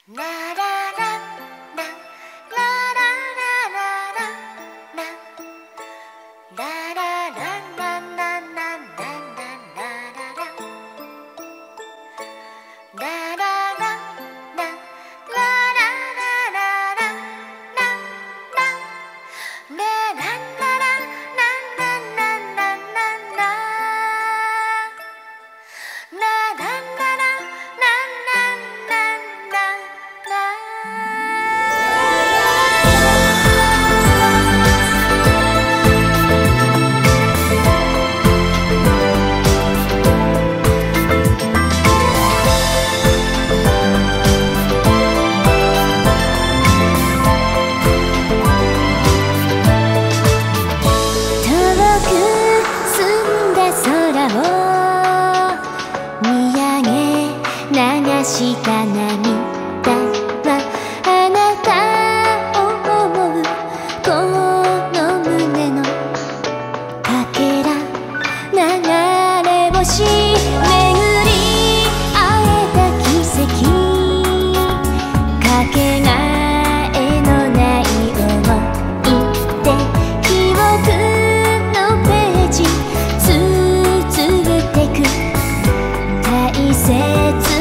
した涙はあなたを思うこの胸のかけら流れ星巡り会えた奇跡かけがえのない思い出記憶のページ綴ってく大切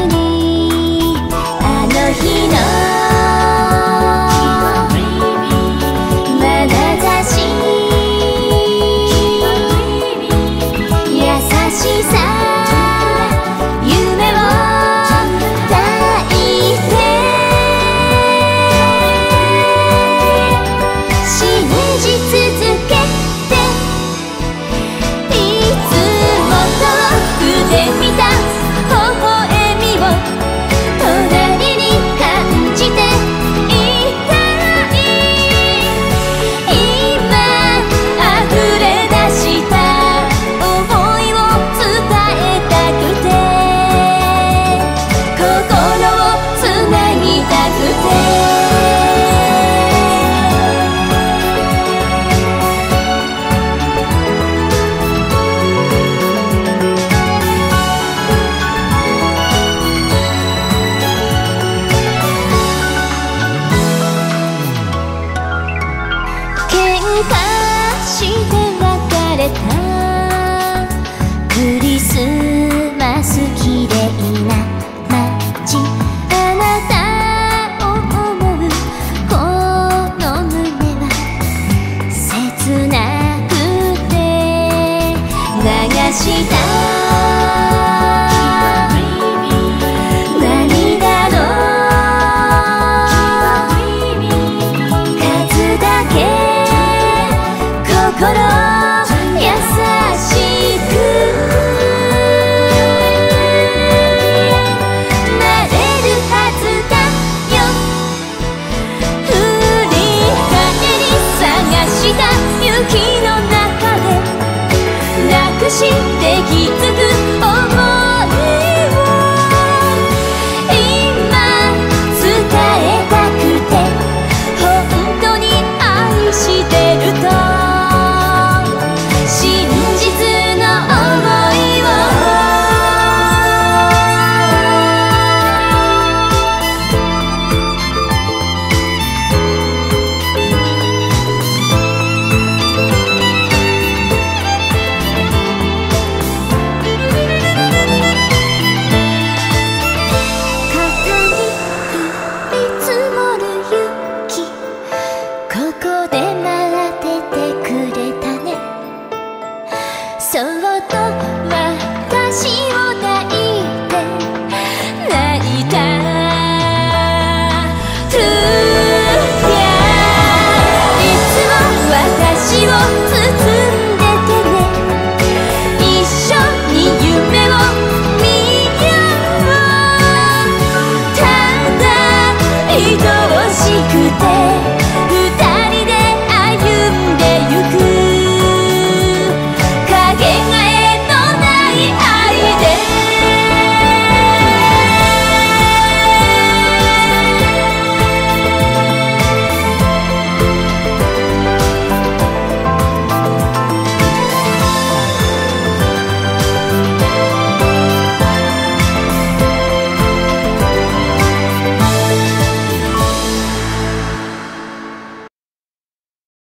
して別れたクリスマス綺麗な街あなたを思うこの胸は切なくて流した涙の数だけ心優しくなれるはずだよ振り返り探した雪の中でなくして気づく想いを今伝えたくて本当に愛してるとそっと私を抱いて泣いたトゥヤいつも私を包んでてね一緒に夢を見ようただ愛おしくて